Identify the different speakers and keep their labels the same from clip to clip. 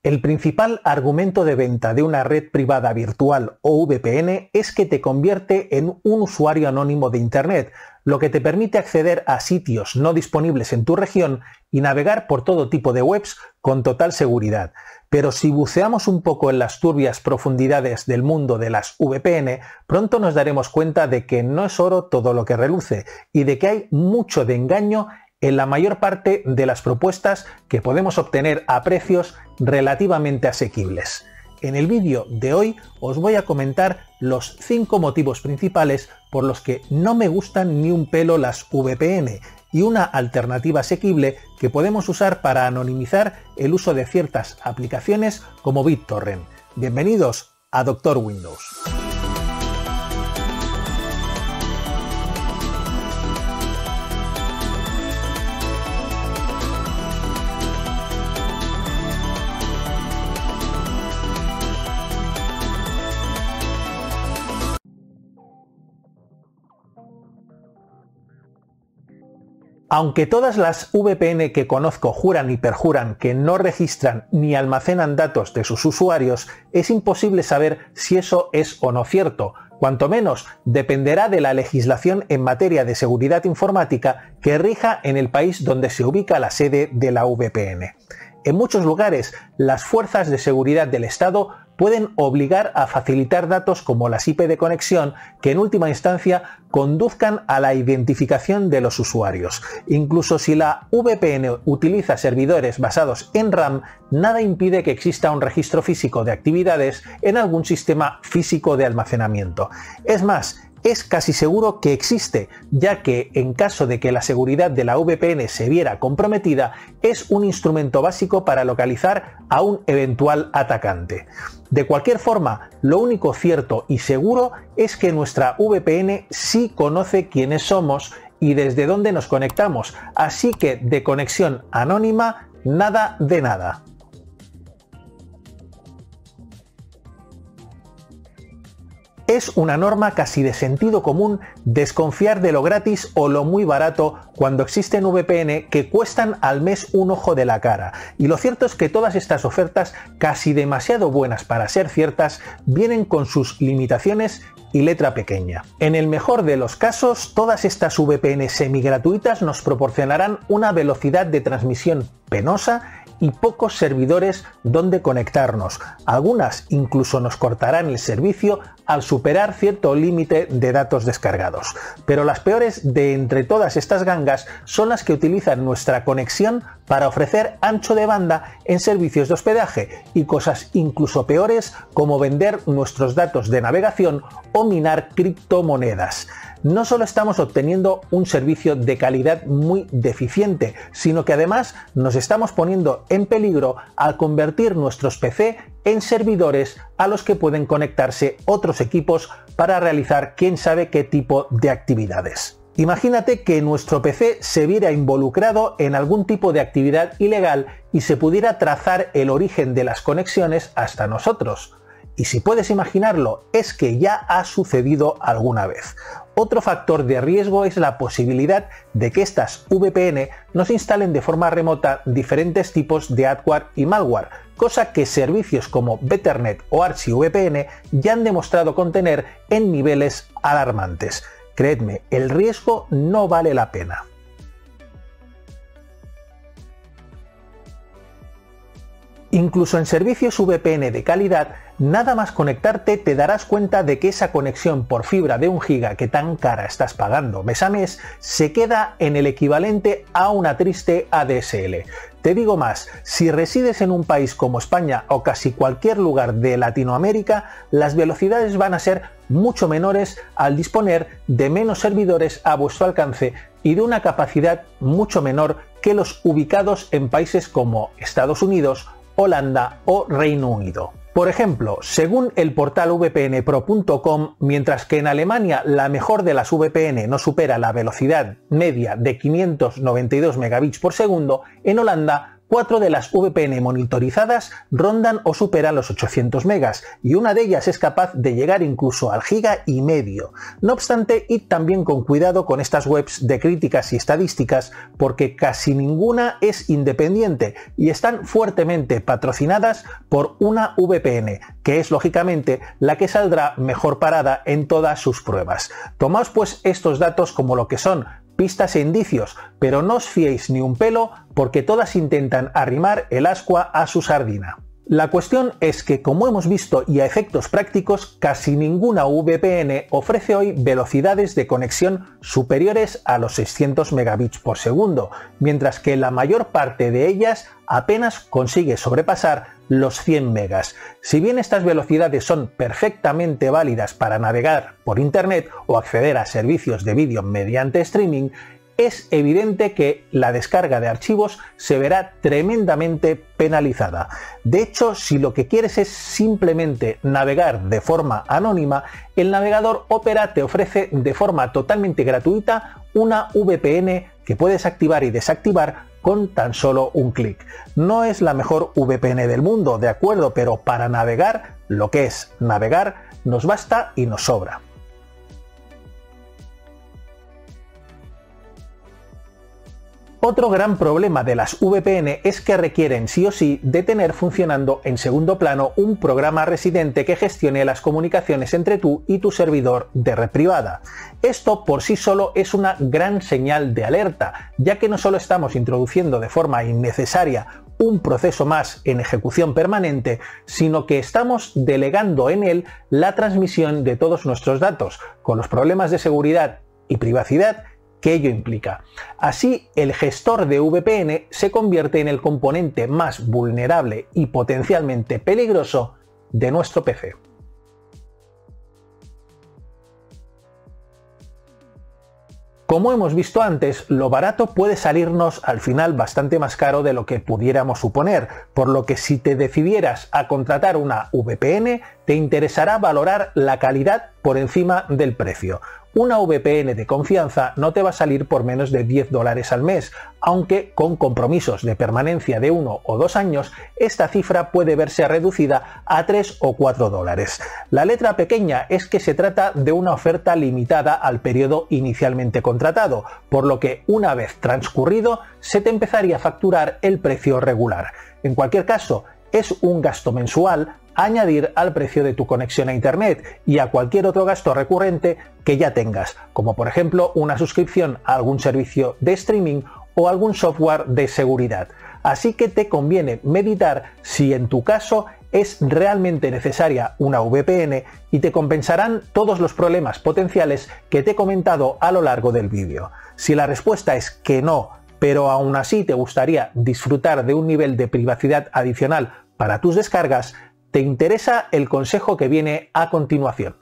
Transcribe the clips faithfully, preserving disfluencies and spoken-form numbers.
Speaker 1: El principal argumento de venta de una red privada virtual o V P N es que te convierte en un usuario anónimo de Internet, lo que te permite acceder a sitios no disponibles en tu región y navegar por todo tipo de webs con total seguridad. Pero si buceamos un poco en las turbias profundidades del mundo de las V P N, pronto nos daremos cuenta de que no es oro todo lo que reluce y de que hay mucho de engaño en la mayor parte de las propuestas que podemos obtener a precios relativamente asequibles. En el vídeo de hoy os voy a comentar los cinco motivos principales por los que no me gustan ni un pelo las V P N y una alternativa asequible que podemos usar para anonimizar el uso de ciertas aplicaciones como BitTorrent. Bienvenidos a Doctor Windows. Aunque todas las V P N que conozco juran y perjuran que no registran ni almacenan datos de sus usuarios, es imposible saber si eso es o no cierto. Cuanto menos dependerá de la legislación en materia de seguridad informática que rija en el país donde se ubica la sede de la V P N. En muchos lugares, las fuerzas de seguridad del Estado pueden obligar a facilitar datos como las I P de conexión que en última instancia conduzcan a la identificación de los usuarios. Incluso si la V P N utiliza servidores basados en RAM, nada impide que exista un registro físico de actividades en algún sistema físico de almacenamiento. Es más, es casi seguro que existe, ya que en caso de que la seguridad de la V P N se viera comprometida, es un instrumento básico para localizar a un eventual atacante. De cualquier forma, lo único cierto y seguro es que nuestra V P N sí conoce quiénes somos y desde dónde nos conectamos, así que de conexión anónima, nada de nada. Es una norma casi de sentido común desconfiar de lo gratis o lo muy barato cuando existen V P N que cuestan al mes un ojo de la cara. Y lo cierto es que todas estas ofertas, casi demasiado buenas para ser ciertas, vienen con sus limitaciones y letra pequeña. En el mejor de los casos, todas estas V P N semi-gratuitas nos proporcionarán una velocidad de transmisión penosa y pocos servidores donde conectarnos. Algunas incluso nos cortarán el servicio al superar cierto límite de datos descargados. Pero las peores de entre todas estas gangas son las que utilizan nuestra conexión para ofrecer ancho de banda en servicios de hospedaje y cosas incluso peores como vender nuestros datos de navegación o minar criptomonedas. No solo estamos obteniendo un servicio de calidad muy deficiente, sino que además nos estamos poniendo en peligro al convertir nuestros P C en servidores a los que pueden conectarse otros equipos para realizar quién sabe qué tipo de actividades. Imagínate que nuestro P C se viera involucrado en algún tipo de actividad ilegal y se pudiera trazar el origen de las conexiones hasta nosotros. Y si puedes imaginarlo, es que ya ha sucedido alguna vez. Otro factor de riesgo es la posibilidad de que estas V P N nos instalen de forma remota diferentes tipos de adware y malware, cosa que servicios como Betternet o ArchieVPN ya han demostrado contener en niveles alarmantes. Creedme, el riesgo no vale la pena. Incluso en servicios V P N de calidad, nada más conectarte te darás cuenta de que esa conexión por fibra de un giga que tan cara estás pagando mes a mes se queda en el equivalente a una triste A D S L. Te digo más, si resides en un país como España o casi cualquier lugar de Latinoamérica, las velocidades van a ser mucho menores al disponer de menos servidores a vuestro alcance y de una capacidad mucho menor que los ubicados en países como Estados Unidos, Holanda o Reino Unido. Por ejemplo, según el portal V P N pro punto com, mientras que en Alemania la mejor de las V P N no supera la velocidad media de quinientos noventa y dos megabits por segundo, en Holanda Cuatro de las V P N monitorizadas rondan o superan los ochocientos megas y una de ellas es capaz de llegar incluso al giga y medio. No obstante, id también con cuidado con estas webs de críticas y estadísticas porque casi ninguna es independiente y están fuertemente patrocinadas por una V P N, que es lógicamente la que saldrá mejor parada en todas sus pruebas. Tomaos pues estos datos como lo que son, pistas e indicios, pero no os fiéis ni un pelo porque todas intentan arrimar el ascua a su sardina. La cuestión es que, como hemos visto y a efectos prácticos, casi ninguna V P N ofrece hoy velocidades de conexión superiores a los seiscientos megabits por segundo, mientras que la mayor parte de ellas apenas consigue sobrepasar los cien megas. Si bien estas velocidades son perfectamente válidas para navegar por internet o acceder a servicios de vídeo mediante streaming, es evidente que la descarga de archivos se verá tremendamente penalizada. De hecho, si lo que quieres es simplemente navegar de forma anónima, el navegador Opera te ofrece de forma totalmente gratuita una V P N que puedes activar y desactivar con tan solo un clic. No es la mejor V P N del mundo, de acuerdo, pero para navegar, lo que es navegar, nos basta y nos sobra. Otro gran problema de las V P N es que requieren sí o sí de tener funcionando en segundo plano un programa residente que gestione las comunicaciones entre tú y tu servidor de red privada. Esto por sí solo es una gran señal de alerta, ya que no solo estamos introduciendo de forma innecesaria un proceso más en ejecución permanente, sino que estamos delegando en él la transmisión de todos nuestros datos, con los problemas de seguridad y privacidad que ello implica. Así, el gestor de V P N se convierte en el componente más vulnerable y potencialmente peligroso de nuestro P C. Como hemos visto antes, lo barato puede salirnos al final bastante más caro de lo que pudiéramos suponer, por lo que si te decidieras a contratar una V P N, te interesará valorar la calidad por encima del precio. Una V P N de confianza no te va a salir por menos de diez dólares al mes, aunque con compromisos de permanencia de uno o dos años, esta cifra puede verse reducida a tres o cuatro dólares. La letra pequeña es que se trata de una oferta limitada al periodo inicialmente contratado, por lo que una vez transcurrido se te empezaría a facturar el precio regular. En cualquier caso, es un gasto mensual a añadir al precio de tu conexión a internet y a cualquier otro gasto recurrente que ya tengas, como por ejemplo una suscripción a algún servicio de streaming o algún software de seguridad. Así que te conviene meditar si en tu caso es realmente necesaria una V P N y te compensarán todos los problemas potenciales que te he comentado a lo largo del vídeo. Si la respuesta es que no, pero aún así te gustaría disfrutar de un nivel de privacidad adicional para tus descargas, te interesa el consejo que viene a continuación.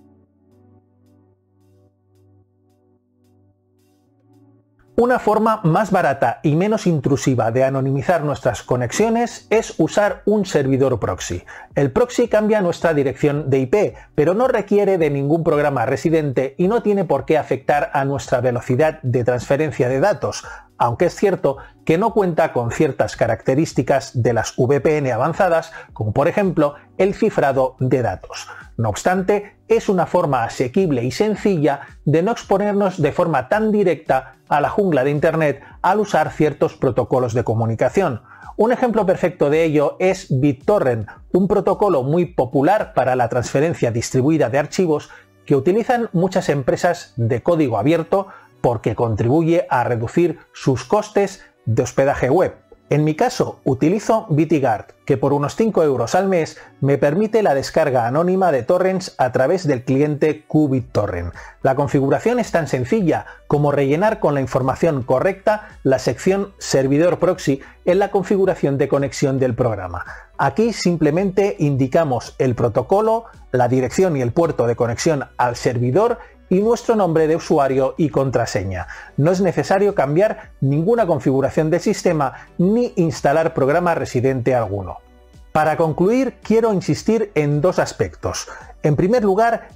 Speaker 1: Una forma más barata y menos intrusiva de anonimizar nuestras conexiones es usar un servidor proxy. El proxy cambia nuestra dirección de I P, pero no requiere de ningún programa residente y no tiene por qué afectar a nuestra velocidad de transferencia de datos, aunque es cierto que no cuenta con ciertas características de las V P N avanzadas, como por ejemplo el cifrado de datos. No obstante, es una forma asequible y sencilla de no exponernos de forma tan directa a la jungla de Internet al usar ciertos protocolos de comunicación. Un ejemplo perfecto de ello es BitTorrent, un protocolo muy popular para la transferencia distribuida de archivos que utilizan muchas empresas de código abierto porque contribuye a reducir sus costes de hospedaje web. En mi caso, utilizo BitGuard, que por unos cinco euros al mes me permite la descarga anónima de torrents a través del cliente QBitTorrent. La configuración es tan sencilla como rellenar con la información correcta la sección Servidor Proxy en la configuración de conexión del programa. Aquí simplemente indicamos el protocolo, la dirección y el puerto de conexión al servidor y nuestro nombre de usuario y contraseña. No es necesario cambiar ninguna configuración del sistema ni instalar programa residente alguno. Para concluir, quiero insistir en dos aspectos. En primer lugar,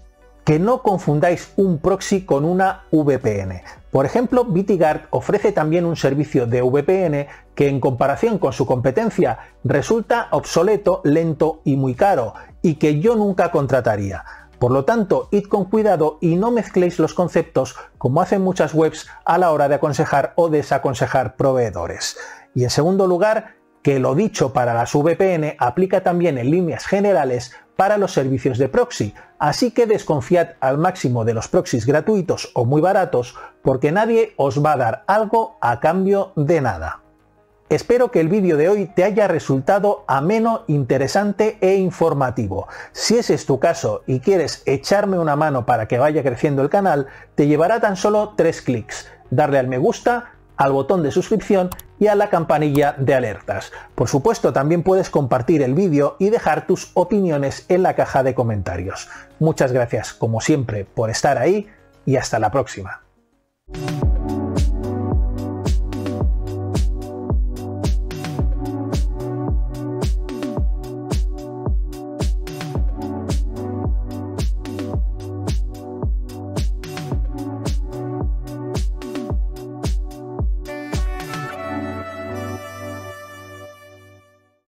Speaker 1: que no confundáis un proxy con una V P N. Por ejemplo, BTGuard ofrece también un servicio de V P N que en comparación con su competencia resulta obsoleto, lento y muy caro, y que yo nunca contrataría. Por lo tanto, id con cuidado y no mezcléis los conceptos como hacen muchas webs a la hora de aconsejar o desaconsejar proveedores. Y en segundo lugar, que lo dicho para las V P N aplica también en líneas generales para los servicios de proxy, así que desconfiad al máximo de los proxies gratuitos o muy baratos, porque nadie os va a dar algo a cambio de nada. Espero que el vídeo de hoy te haya resultado ameno, interesante e informativo. Si ese es tu caso y quieres echarme una mano para que vaya creciendo el canal, te llevará tan solo tres clics: darle al me gusta, al botón de suscripción y a la campanilla de alertas. Por supuesto, también puedes compartir el vídeo y dejar tus opiniones en la caja de comentarios. Muchas gracias, como siempre, por estar ahí y hasta la próxima.